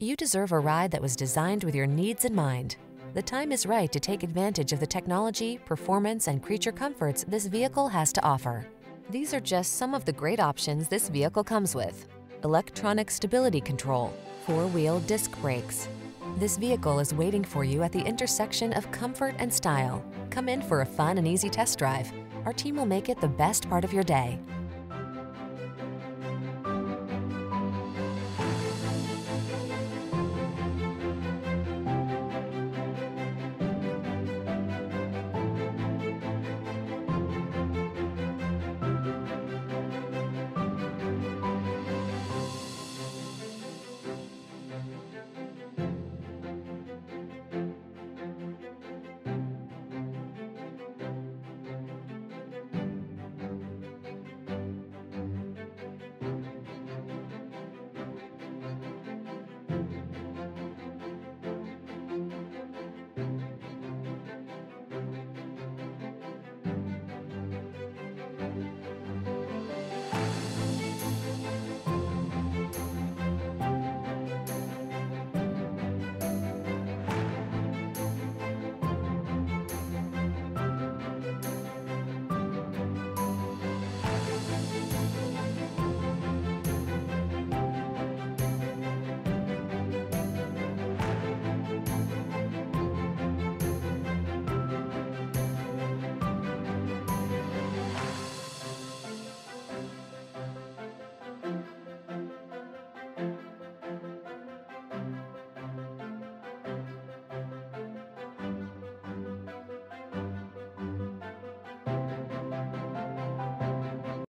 You deserve a ride that was designed with your needs in mind. The time is right to take advantage of the technology, performance, and creature comforts this vehicle has to offer. These are just some of the great options this vehicle comes with: electronic stability control, 4-wheel disc brakes. This vehicle is waiting for you at the intersection of comfort and style. Come in for a fun and easy test drive. Our team will make it the best part of your day.